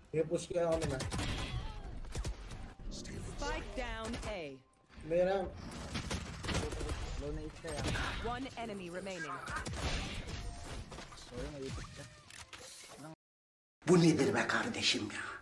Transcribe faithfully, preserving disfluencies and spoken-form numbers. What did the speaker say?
ये पुश किया हमने ना Spike down A. मेरा Low na isa yan. One enemy remaining. Sorry, naipit ka. Bu nedir be kardeşim ya?